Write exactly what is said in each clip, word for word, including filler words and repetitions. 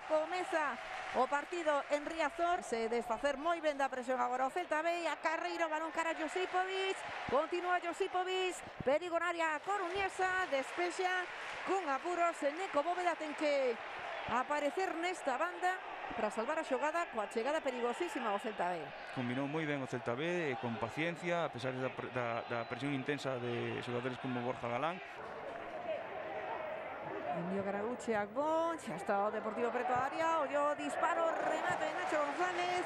comeza o partido en Riazor. Se desfacer moi ben da presión agora o Celta B. A carreiro, balón cara a Josipovic. Continúa Josipovic. Perigo na área coruñesa. Despexa con apuros. Neco Bóveda ten que aparecer nesta banda para salvar a xogada coa chegada perigosísima ao Celta B. Combinou moi ben o Celta B, con paciencia, a pesar da, da, da presión intensa de xogadores como Borja Galán. Envío Garaguchi, Agbón, xa está o Deportivo preto a área, ollo disparo, remate de Nacho González.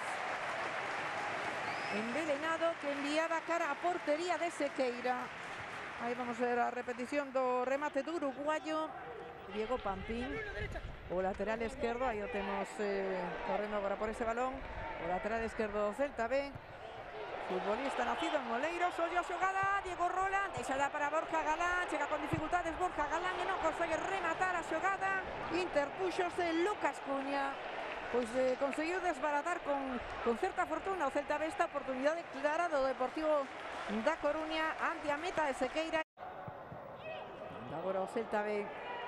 Envelenado que enviaba cara a portería de Sequeira. Aí vamos ver a repetición do remate do uruguayo. Diego Pampín, o lateral esquerdo, aí o temos eh, correndo agora por ese balón. O lateral esquerdo do Celta B. Futbolista nacido en Oleiros, ollo a xogada, Diego Roland, deixada para Borja Galán, chega con dificultades Borja Galán e non consegue rematar a xogada, interpúxose Lucas Cuña, pois eh, conseguiu desbaratar con, con certa fortuna o Celta B esta oportunidade clara do Deportivo da Coruña ante a meta de Sequeira. Agora o Celta B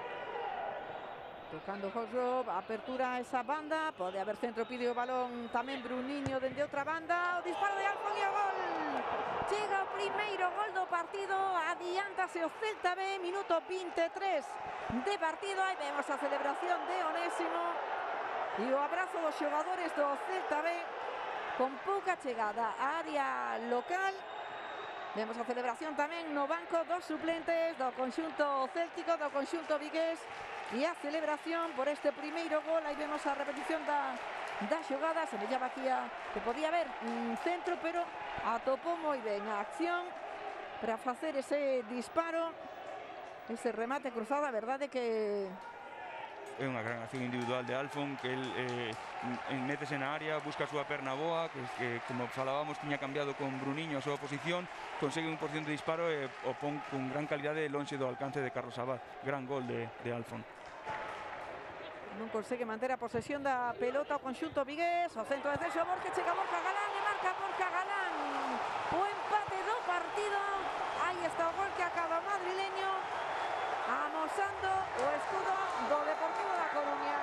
tocando Josrov, apertura a esa banda, pode haber centro, pide o balón tamén Bruniño dende outra banda, o disparo de Alfon e o gol. Chega o primeiro gol do partido, adiántase o Celta B, minuto vinte e tres de partido, aí vemos a celebración de Onésimo e o abrazo dos xogadores do Celta B con pouca chegada á área local. Vemos a celebración tamén no banco dos suplentes do conxunto céltico, do conxunto vigués. E a celebración por este primeiro gol. Aí vemos a repetición da, da xogada. Se mellaba aquí a, que podía haber un centro, pero atopou moi ben a acción para facer ese disparo, ese remate cruzado. A verdade que é unha gran acción individual de Alfon, que el eh, métese na área, busca a súa perna boa, que, que como falábamos tiña cambiado con Bruniño a súa posición, consegue un por ciento de disparo e o pon con gran calidade lonxe do alcance de Carlos Abad. Gran gol de, de Alfon. Non consegue manter a posesión da pelota o conxunto vigués, o centro de Celso Borges, chega Borja Galán e marca Borja Galán o empate do partido. Aí está o gol que acaba madrileño, amosando o escudo do Deportivo da Coruña.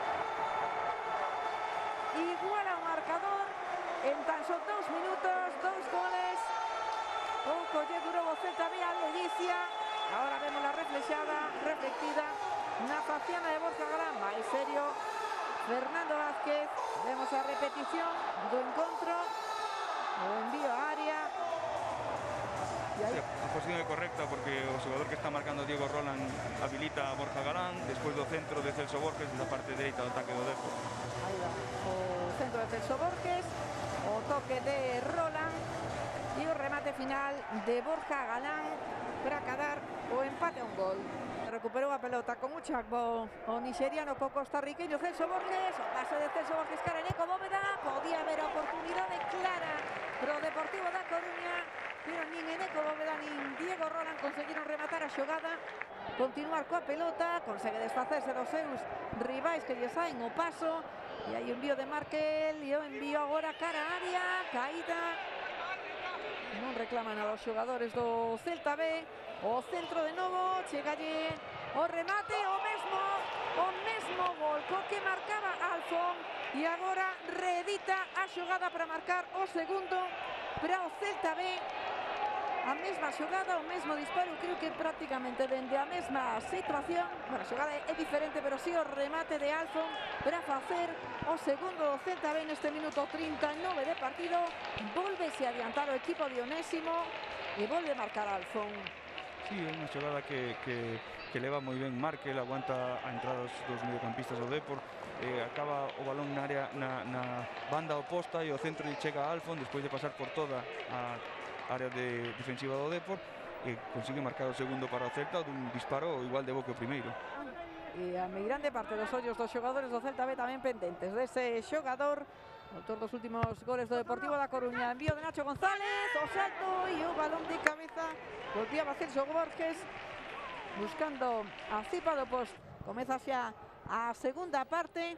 Iguala o marcador en tan só dous minutos, dous goles. Pouco lle durou o Celta B a ledicia. Agora vemos a reflexada, reflectida na faciana de Borja Galán, máis serio Fernando Vázquez. Vemos a repetición do encontro, o envío á área. Sí, a posición é correcta porque o xogador que está marcando Diego Roland habilita a Borja Galán despois do centro de Celso Borges da parte dereita do ataque do Depor. Aí va o centro de Celso Borges, o toque de Roland e o remate final de Borja Galán para cadar o empate a un gol. Recuperou a pelota con un chacbo o nixeriano co costarriqueño Celso Borges, o pase de Celso Borges cara Neco Bóveda, podía haber oportunidade clara pro Deportivo da Coruña, pero nin Neco Bóveda nin Diego Roland conseguiron rematar a xogada, continuar coa pelota, consegue desfacerse dos seus rivais que lle saen o paso, e hai o envío de Markel e o envío agora cara a área, caída, non reclaman a los xogadores do Celta B. O centro de novo, chegalle o remate, o mesmo, o mesmo gol co que marcaba Alfon e agora reedita a xogada para marcar o segundo para o Celta B. A mesma xogada, o mesmo disparo, creo que prácticamente dende a mesma situación. Bueno, a xogada é diferente, pero si sí o remate de Alfon para facer o segundo do Celta B neste minuto trinta e nove de partido. Volvese a adiantar o equipo de Onésimo e volve a marcar Alfon. Sí, é unha xogada que, que, que leva moi ben Markel, aguanta a entrada dos, dos mediocampistas do Depor, eh, acaba o balón na área na, na banda oposta e o centro lle chega a Alfon despois de pasar por toda a área de defensiva do Depor e consigue marcar o segundo para o Celta dun disparo igual de bo que o primeiro. E a meirande parte dos ollos dos xogadores do Celta B tamén pendentes dese xogador, autor dos últimos goles do Deportivo da Coruña. Envío de Nacho González, o salto e o balón de cabeza. Volteaba Celso Borges buscando a cipa do post. Comeza xa a segunda parte.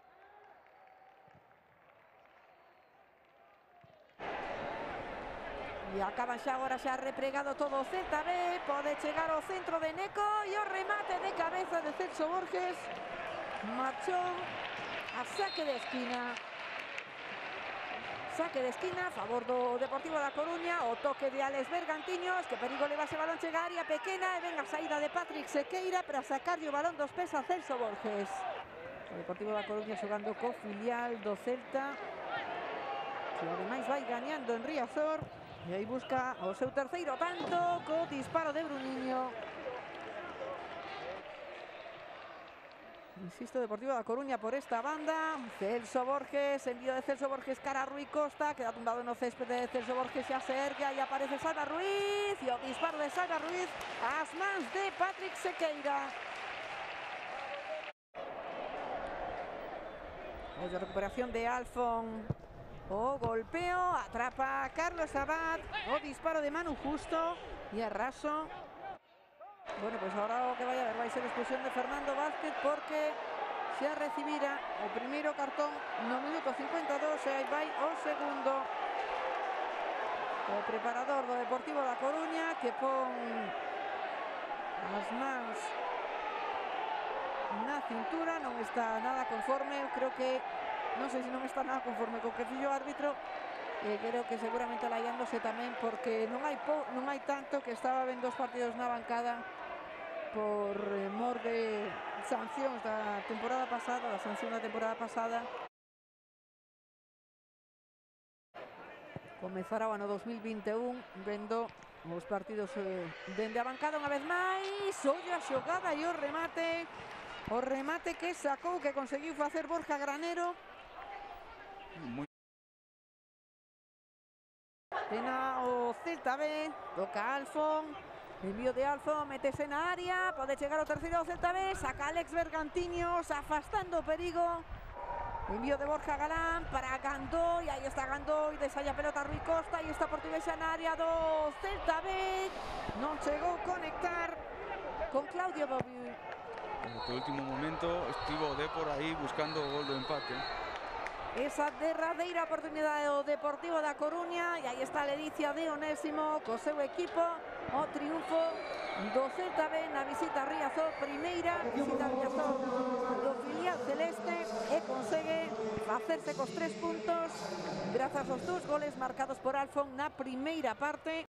E acaban xa agora xa repregado todo o Celta B. Pode chegar ao centro de Neco e o remate de cabeza de Celso Borges. Marchou a saque de esquina. Saque de esquina a favor do Deportivo da Coruña. O toque de Alex Bergantiños, que perigo leva ese balón chega a área pequena. E venga a saída de Patrick Sequeira para sacarlle o balón dos pés a Celso Borges. O Deportivo da Coruña xogando co filial do Celta, que ademais vai gañando en Riazor. E aí busca o seu terceiro tanto co disparo de Bruniño. Insisto, Deportivo da Coruña por esta banda. Celso Borges, envío de Celso Borges cara a Rui Costa. Queda tumbado no césped de Celso Borges, xa se ergue. Aí aparece Salva Ruiz. E o disparo de Salva Ruiz ás mans de Patrick Sequeira. A recuperación de Alfon. O golpeo, atrapa a Carlos Abad. O disparo de Manu Justo. E a raso. Bueno, pues ahora o que vai a haber vai ser expulsión de Fernando Vázquez, porque xa recibira o primeiro cartón no minuto cincuenta e dous e aí vai o segundo. O preparador do Deportivo da Coruña, que pon as mans na cintura, non está nada conforme. Eu creo que, non sei se non está nada conforme co que fixo o árbitro. E creo que seguramente laiándose tamén, porque non hai po, non hai tanto que estaba vendo os partidos na bancada por eh, mor de sancións da temporada pasada, da sanción da temporada pasada. Comezará o ano dos mil vinte e un vendo os partidos eh, dende a bancada unha vez máis. Ollo a xogada e o remate. O remate que sacou, que conseguiu facer Borja Granero. Muy Tena o Celta B, toca Alfon, envío de Alfon, metese na área, pode chegar o terceiro do Celta B, saca Alex Bergantiños, afastando o perigo. Envío de Borja Galán para Gandoy, aí está Gandoy, desalla a pelota Rui Costa, aí está Portuguesa na área do Celta B, non chegou conectar con Claudio Bobiu. En el último momento estivo de por aí buscando o gol do empate. Esa derradeira oportunidade do Deportivo da Coruña, e aí está a ledicia de Onésimo co seu equipo. O triunfo do Celta B na visita a Riazor, primeira visita a Riazor do filial celeste, e consegue facerse cos tres puntos grazas aos dous goles marcados por Alfon na primeira parte.